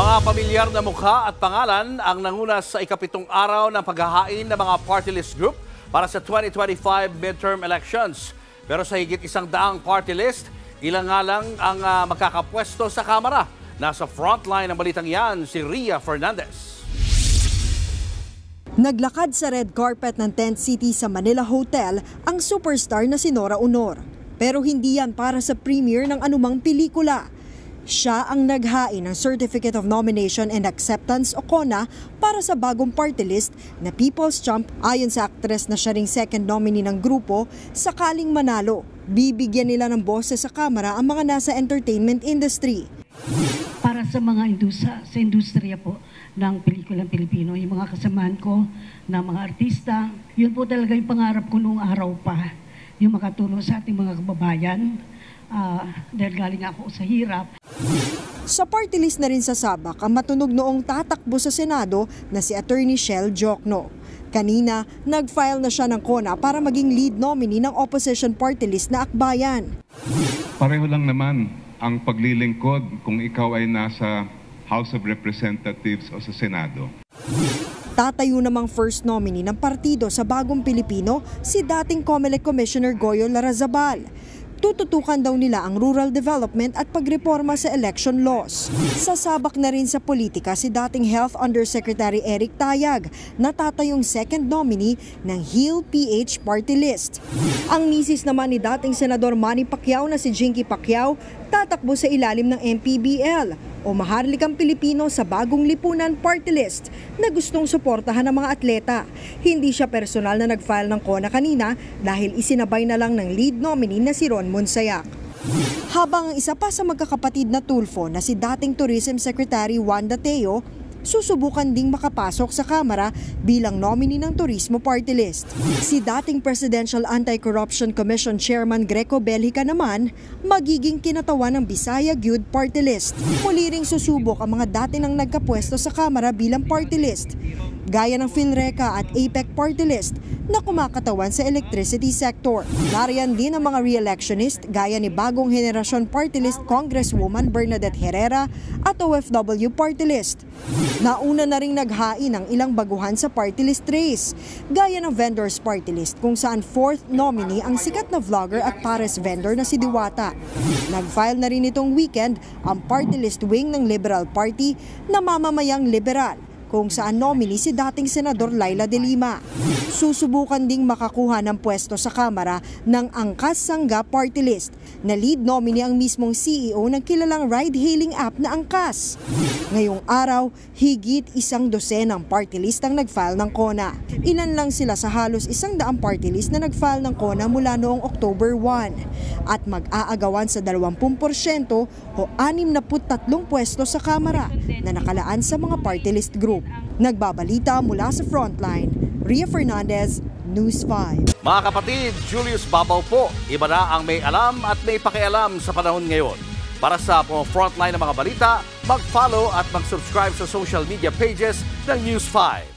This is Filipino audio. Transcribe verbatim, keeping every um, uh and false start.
Mga pamilyar na mukha at pangalan ang nangunas sa ikapitong araw ng paghahain ng mga party list group para sa twenty twenty-five midterm elections. Pero sa higit isang daang party list, ilang nga lang ang uh, makakapwesto sa Kamara. Nasa frontline ng balitang yan, si Ria Fernandez. Naglakad sa red carpet ng Tent City sa Manila Hotel ang superstar na si Nora Aunor. Pero hindi yan para sa premiere ng anumang pelikula. Siya ang naghain ng Certificate of Nomination and Acceptance o C O N A para sa bagong party list na People's Champ. Ayon sa aktres na siya ring second nominee ng grupo, sakaling manalo, bibigyan nila ng boses sa Kamara ang mga nasa entertainment industry. Para sa mga indusa, sa industriya po ng pelikulang Pilipino, yung mga kasamahan ko na mga artista, yun po talaga yung pangarap ko noong araw pa, yung makatulong sa ating mga kababayan. Uh, dahil galing ako sa hirap. Sa party list na rin sa Sabak ang matunog noong tatakbo sa Senado na si Attorney Shell Jokno. Kanina, nag-file na siya ng C O N A para maging lead nominee ng opposition party list na Akbayan. Pareho lang naman ang paglilingkod kung ikaw ay nasa House of Representatives o sa Senado. Tatayo namang first nominee ng partido sa Bagong Pilipino si dating COMELEC Commissioner Goyo Larrazabal. Tututukan daw nila ang rural development at pagreporma sa election laws. Sasabak na rin sa politika si dating Health Undersecretary Eric Tayag na tatayong second nominee ng HEAL P H party list. Ang misis naman ni dating Senador Manny Pacquiao na si Jinky Pacquiao tatakbo sa ilalim ng M P B L o Maharlikang Pilipino sa Bagong Lipunan party list na gustong suportahan ng mga atleta. Hindi siya personal na nag-file ng C O N A kanina dahil isinabay na lang ng lead nominee na si Ron Monsayak. Habang ang isa pa sa magkakapatid na Tulfo na si dating Tourism Secretary Wanda Teo, susubukan ding makapasok sa Kamara bilang nominee ng Turismo Party List. Si dating Presidential Anti-Corruption Commission Chairman Greco Belhica naman, magiging kinatawan ng Bisaya Gyud Party List. Muli ring susubok ang mga dati nang nagkapwesto sa Kamara bilang party list, gaya ng PhilReca at A P E C Party List na kumakatawan sa electricity sector. Nariyan din ang mga re-electionist gaya ni Bagong Henerasyon Party List Congresswoman Bernadette Herrera at O F W Party List. Nauna na ring naghain ng ilang baguhan sa party list race, gaya ng Vendors Party List kung saan fourth nominee ang sikat na vlogger at pares vendor na si Diwata. Nag-file na rin itong weekend ang party list wing ng Liberal Party na mamamayang liberal, kung saan nominee si dating Senador Laila de Lima. Susubukan ding makakuha ng pwesto sa Kamara ng Angkas Sangga Party List na lead nominee ang mismong C E O ng kilalang ride-hailing app na Angkas. Ngayong araw, higit isang dosenang party list ang nag-file ng C O N A. Ilan lang sila sa halos isang daang party list na nag-file ng C O N A mula noong October first at mag-aagawan sa dalawampu porsyento o anim na tatlong pwesto sa Kamara na nakalaan sa mga party list group. Nagbabalita mula sa Frontline, Ria Fernandez, News five. Mga kapatid, Julius Babaw po. Iba na ang may alam at may pakialam sa panahon ngayon. Para sa Frontline ng mga balita, mag-follow at mag-subscribe sa social media pages ng News five.